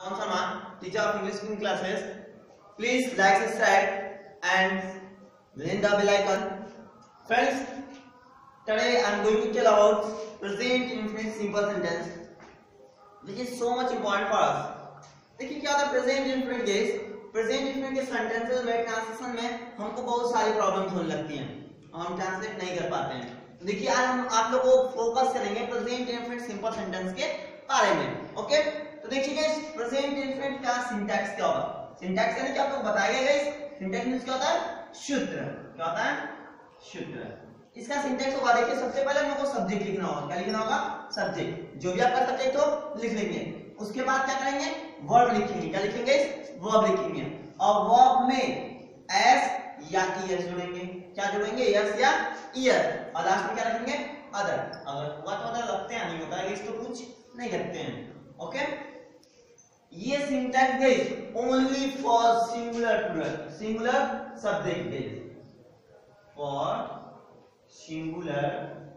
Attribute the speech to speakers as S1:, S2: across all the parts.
S1: Sharma, teacher of English speaking classes. Please like, subscribe and ring the bell icon. Friends, today I am going to tell about present infinite simple sentence, which is so much important for us. देखिए क्या होता है present infinite case. Present infinite के sentences में translation में हमको बहुत सारी प्रॉब्लम्स होने लगती हैं और हम ट्रांसलेट नहीं कर पाते हैं. तो देखिए आज हम आप लोगों को फोकस करेंगे प्रेजेंट इंफिनिट सिंपल सेंटेंस के बारे में. ओके, तो देखिए प्रेजेंट इंफिनिट का सिंटैक्स क्या होगा. सिंटैक्स यानी कि आप लोग बताएंगे गाइस. सिंटैक्स मींस क्या होता है? सूत्र. क्या होता है? सूत्र. इसका सिंटैक्स होगा, देखिए सबसे पहले हम लोग को सब्जेक्ट लिखना होगा. क्या लिखना होगा? सब्जेक्ट. जो भी आपका सब्जेक्ट हो लिख लेंगे. उसके बाद क्या करेंगे? वर्ब लिखेंगे. क्या लिखेंगे? वर्ब लिखेंगे. और वर्ब में एस या ईएस जोड़ेंगे. क्या जोड़ेंगे? एस या ईएस. और लास्ट में क्या रखेंगे? अदर. अगर हुआ तो अदर रखते हैं, नहीं होता है इस तो कुछ नहीं करते हैं. ओके, ये syntax guys only for singular plural. Singular subject guys for singular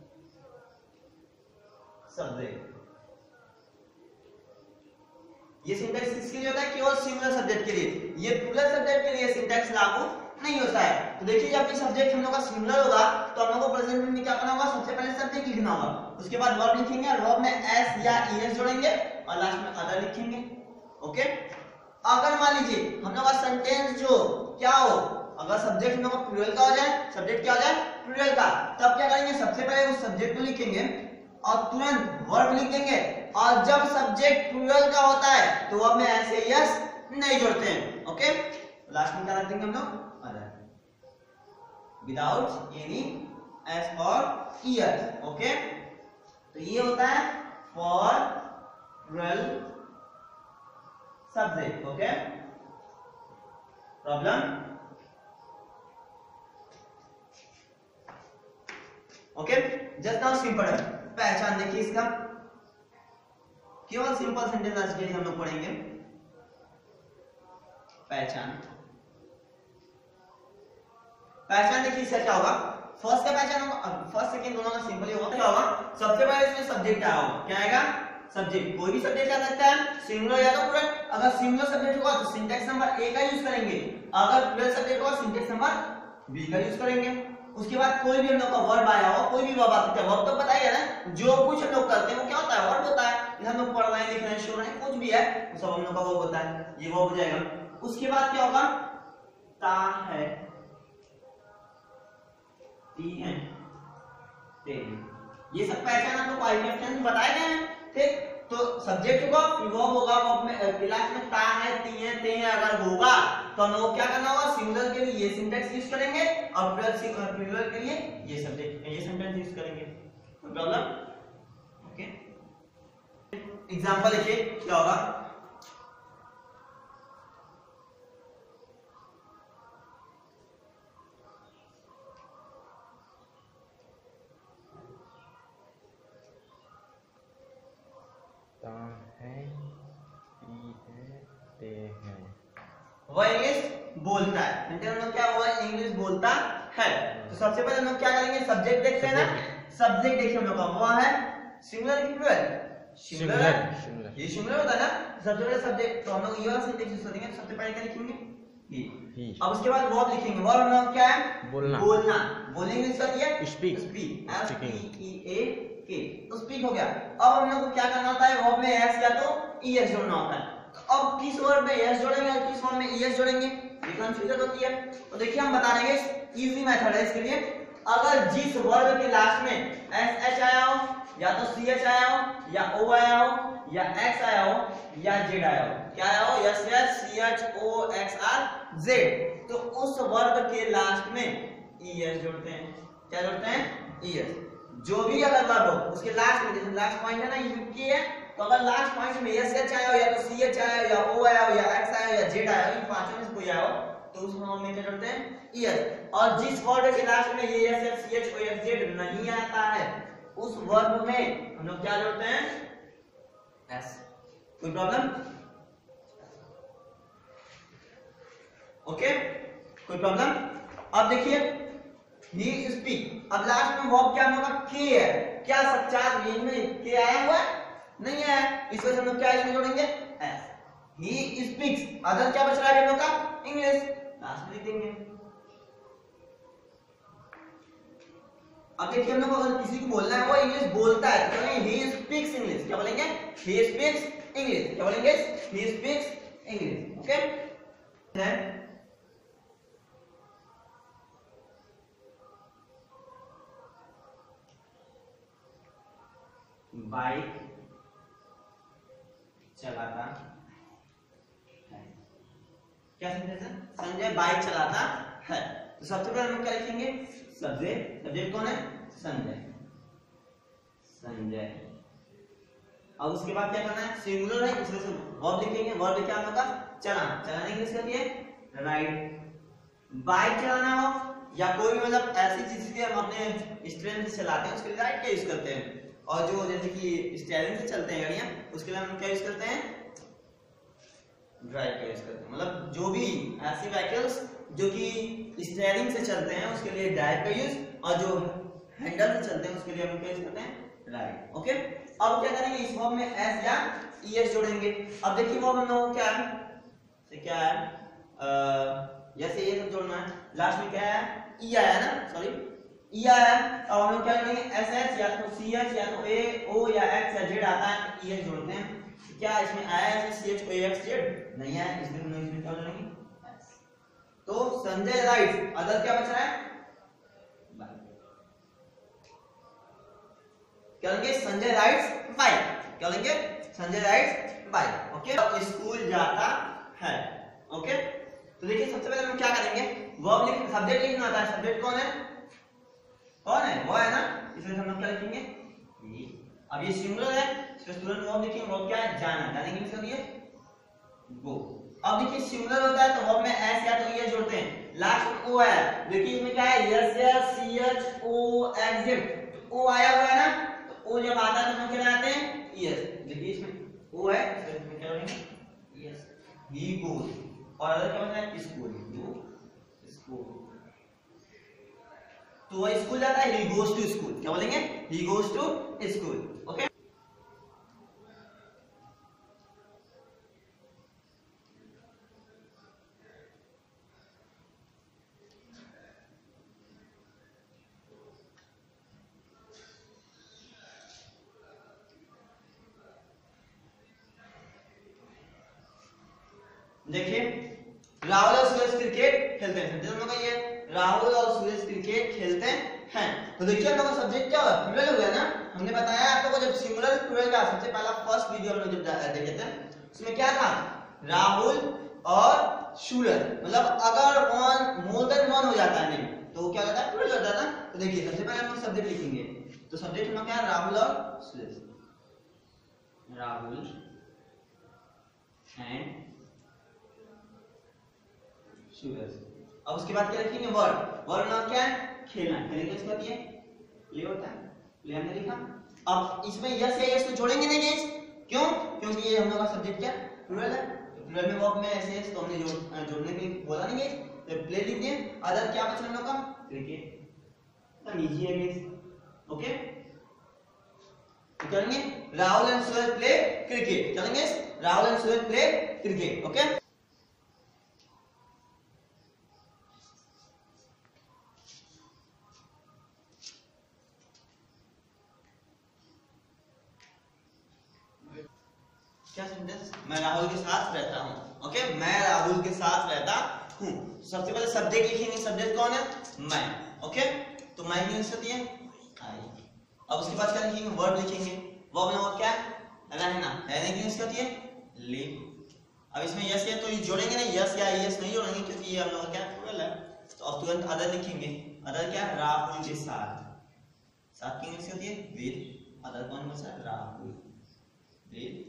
S1: subject. ये सिंटैक्स किसके लिए होता है? केवल सिंगुलर सब्जेक्ट के लिए. ये प्लूरल सब्जेक्ट के लिए सिंटैक्स लागू नहीं होता है. तो देखिए जब भी सब्जेक्ट हम लोग का सिंगुलर होगा तो हम लोग को प्रेजेंट में क्या करना होगा? सबसे पहले सब्जेक्ट लिखना होगा. उसके बाद वर्ब लिखेंगे और वर्ब में एस या ईएस जोड़ेंगे और लास्ट में अदर लिखेंगे. ओके, अगर मान लीजिए हम लोग का सेंटेंस जो क्या हो, अगर सब्जेक्ट हम लोग का प्लूरल का हो जाए, सब्जेक्ट क्या हो जाए? प्लूरल का, तब क्या करेंगे? सबसे पहले उस सब्जेक्ट को लिखेंगे और तुरंत वर्ब लिख देंगे. और जब सब्जेक्ट प्लूरल का होता है तो वर्ब में एस या ईएस नहीं जोड़ते हैं. ओके, लास्ट में क्या रख देंगे हम लोग? अदर, विदाउट एनी एस और ईएस. ओके, तो ये होता है for plural subject. Okay, problem. Okay, just now simple पहचान देखिए इसका. केवल सिंपल सेंटेंस आज के हम लोग पढ़ेंगे. पहचान. पहचान देखिए इसका क्या होगा? फर्स्ट का पहचान होगा, फर्स्ट सेकंड दोनों का सिंपल ही होगा. क्या होगा? सबसे पहले इसमें सब्जेक्ट आया होगा. क्या आएगा? सब्जेक्ट. कोई भी सब्जेक्ट आ सकता है, सिंगुलर या तो प्लूरल. अगर सिंगुलर सब्जेक्ट होगा तो सिंटैक्स नंबर ए का यूज करेंगे. अगर प्लूरल सब्जेक्ट होगा सिंटैक्स नंबर बी का यूज करेंगे. उसके बाद कोई भी हम लोग का वर्ब आया हो, कोई भी वर्ब आ सकता है. वर्ब तो बताइए ना, जो कुछ हम लोग करते हैं वो क्या होता है? वर्ब होता है. हम लोग पढ़ रहे हैं, लिख रहे हैं, सो रहे हैं, कुछ भी है वो सब हम लोग का वर्ब होता है. ये वर्ब हो जाएगा. उसके बाद क्या होगा? ता है, ती है, ते. ये सब पहचान आप लोग को आईएफएस में बताए गए हैं. ठीक, तो सब्जेक्ट होगा, फिर वर्ब होगा, वर्ब में लास्ट में ता है, ती है, ते है अगर होगा तो हम लोग क्या करना होगा? सिंगुलर के लिए ये सिंटैक्स यूज करेंगे और प्लूरल के लिए ये सब्जेक्ट ये सेंटेंस यूज करेंगे. प्रॉब्लम. ओके, एग्जांपल लिखिए क्या होगा. वह इंग्लिश बोलता है. हम लोग क्या हुआ? इंग्लिश बोलता है. तो सबसे पहले हम लोग क्या करेंगे? सब्जेक्ट देखते हैं ना. सब्जेक्ट देखिए हम लोग का वो है सिंगुलर की प्लूरल? सिंगुलर. ये सिंगुलर होता है ना. सबसे पहले सब्जेक्ट, तो हम लोग ये वाला सेंटेंस यूज करेंगे. सबसे पहले क्या लिखेंगे? ही. अब उसके बाद वर्ब लिखेंगे. वर्ब हम लोग क्या है? बोलना. बोलना. बोलने इंग्लिश का क्या? Speak. Speak. S P E A K. तो स्पीक हो गया. अब हम लोग को क्या करना होता है? वर्ब में एस या तो ईएस जोड़ना होता है. अब किस वर्ब में एस जोड़ेंगे और किस वर्ब में ईएस जोड़ेंगे, ये कंफ्यूजन होती है. तो देखिए हम बता देंगे, इजी मेथड है इसके लिए. अगर जिस वर्ब के लास्ट में एस एच आया हो, या तो सी एच आया हो, या ओ आया हो, या एक्स आया हो, या जेड आया हो. क्या आया हो? S H C H O X R Z. तो उस वर्ब के लास्ट में ईएस जोड़ते हैं. क्या जोड़ते हैं? ईएस. जो भी अगर वर्ब हो उसके लास्ट में, जैसे लास्ट पॉइंट है ना ये 50 है, तो अगर लास्ट पॉइंट में एस एच आया हो, या तो सी एच आया हो, या ओ आया हो, या एक्स आया हो, या जेड आया हो, इन पांचों में से कोई आया हो तो उस वर्ब में क्या जोड़ते हैं? ईएस. और जिस वर्ब के लास्ट में ये S H C H O X Z नहीं आता है उस वर्ब में हम लोग क्या जोड़ते हैं? एस. कोई प्रॉब्लम? ओके, कोई प्रॉब्लम? अब देखिए ही स्पीक. अब लास्ट में वर्ब क्या होगा? के है. क्या सच्चा रेंज में के आया हुआ है? नहीं है. इस वजह से हम लोग क्या इसमें जोड़ेंगे? एस. ही स्पीक्स, अदर क्या बच रहा है हम लोग का? इंग्लिश, लास्ट में लिख देंगे। अब देखिए हम लोग को अगर किसी को बोलना है वो इंग्लिश बोलता है तो कहेंगे ही स्पीक्स इंग्लिश, क्या बोलेंगे? ही स्पीक्स इंग्लिश, क्या बोलेंगे? He speaks English. Okay, bike चलाता है, क्या सेंटेंस है? संजय बाइक चलाता है। तो सबसे पहले हम क्या लिखेंगे? सब्जेक्ट, सब्जेक्ट कौन है? संजय, संजय। अब उसके बाद क्या करना है? सिंगुलर है इसलिए से वर्ब लिखेंगे। वर्ब लिखा हम लोग का चलाना, चलाने के लिए क्या? राइड। बाइक चलाना हो या कोई भी मतलब ऐसी चीज की हम अपने स्ट्रेंथ से चलाते हैं उसके लिए राइड का यूज करते हैं। और जो जैसे कि स्टीयरिंग से चलते हैं गाड़ियां उसके लिए हम क्या यूज करते हैं? ड्राइव का यूज करते हैं। मतलब जो भी ऐसी व्हीकल्स जो कि स्टीयरिंग से चलते हैं उसके लिए ड्राइव का यूज, और जो हैंडल से चलते हैं उसके लिए हम क्या यूज करते हैं? राइड। ओके, अब क्या करेंगे? इस वर्ब में एस या ईएस जोड़ेंगे। अब देखिए वर्ब हम लोगों को क्या है? क्या है? जैसे ये सब जोड़ना है, लास्ट में क्या है? ई आया ना, सॉरी ई आया। अब हम लोग क्या करेंगे? एस एच या तो सी एच या तो ए ओ या एक्स या जेड आता है तो ई एच जोड़ते हैं। क्या इसमें आया है C H O X Z? नहीं आया, इसलिए हम लोग इसमें क्या जोड़ेंगे? एस। तो संजय राइट्स, अदर क्या बच रहा है? क्या लेंगे? संजय राइट्स बाइक, क्या लेंगे? Sanjay rides bike. Okay, school जाता है। ओके, तो देखिए सबसे पहले हम क्या करेंगे? वर्ब लिख, सब्जेक्ट लिखना होता है। सब्जेक्ट कौन है? कौन है? वो है ना, इसलिए हम लोग क्या लिखेंगे? ही। अब ये सिंगुलर है इसलिए तुरंत वर्ब लिखेंगे। वर्ब क्या है? जाना, जाने की मतलब ये गो। अब देखिए सिंगुलर होता है तो वर्ब में एस या तो ई जोड़ते हैं, लास्ट में ओ है। देखिए इसमें क्या है? S S C H O X Z, O आया हुआ है ना, तो ओ जब आता है तो हम क्या लगाते हैं? ईएस। देखिए इसमें ओ है तो इसमें क्या लगाएंगे? ईएस। ही गोज, और अदर क्या बनता है? School, school. तो वो स्कूल जाता है, ही गोज टू स्कूल, क्या बोलेंगे? He goes to school. Okay, देखिए राहुल और सूरज क्रिकेट खेलते हैं। हम लोग का ये राहुल और सूरज क्रिकेट खेलते हैं। तो देखिए हम लोग का सब्जेक्ट क्या हुआ? प्लूरल हो गया ना। हमने बताया आप लोगों को जब सिंगुलर प्लूरल का सबसे पहला फर्स्ट वीडियो हम लोग जब देखे थे उसमें क्या था? राहुल और सूरज, मतलब अगर वन मोर देन वन हो जाता है नहीं तो क्या होता है? प्लूरल हो जाता है ना। तो देखिए सबसे पहले हम लोग सब्जेक्ट लिखेंगे। तो सब्जेक्ट हम लोग क्या है? राहुल और सूरज, राहुल एंड सूरज। अब उसके बाद क्या लिखेंगे? वर्ड, वर्ड नाम क्या है? खेलना, खेलेंगे उसके बाद ये प्ले होता है, प्ले हमने लिखा। अब इसमें यस या यस को जोड़ेंगे नहीं गाइस, क्यों? क्योंकि ये हम लोग का सब्जेक्ट क्या? प्लूरल है। तो प्लूरल में वर्ब में ऐसे तो हमने जोड़ने के लिए बोला नहीं गाइस, तो प्ले लिख दिए। अदर क्या बचा हम लोग का? क्रिकेट, तो इजी है गाइस। ओके, तो करेंगे Rahul and Suraj play cricket, करेंगे Rahul and Suraj play cricket. Okay, क्या सेंटेंस? मैं राहुल के साथ रहता हूं। ओके, मैं राहुल के साथ रहता हूं। सबसे पहले सब्जेक्ट लिखेंगे। सब्जेक्ट कौन है? मैं। ओके, तो मैं इंग्लिश होती है आई। अब उसके बाद क्या लिखेंगे? वर्ब लिखेंगे। वर्ब में क्या? रहना, रहने की इंग्लिश होती है लिव। अब इसमें यस है तो ये जोड़ेंगे नहीं, यस या यस नहीं जोड़ेंगे क्योंकि ये हम लोग क्या प्लूरल है। तो अब तुरंत अदर लिखेंगे। अदर क्या? राहुल के साथ, साथ की इंग्लिश होती है विद। अदर कौन बचा? Rahul, with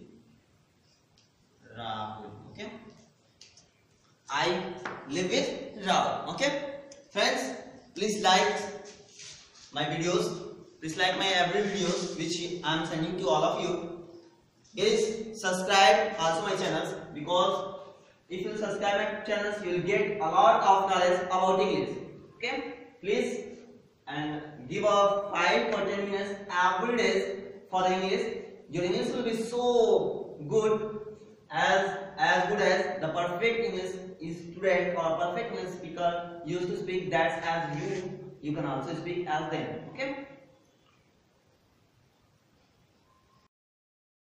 S1: Rahul. Okay, I live with Rahul. Okay, friends, please like my videos. Please like my every videos which I am sending to all of you. Please subscribe also my channels, because if you subscribe my channels, you will get a lot of knowledge about English. Okay, please and give a 5 or 10 minutes every day for the English. Your English will be so good. as good as the perfect English student or perfect English speaker used to speak, that's as you can also speak as them. Okay.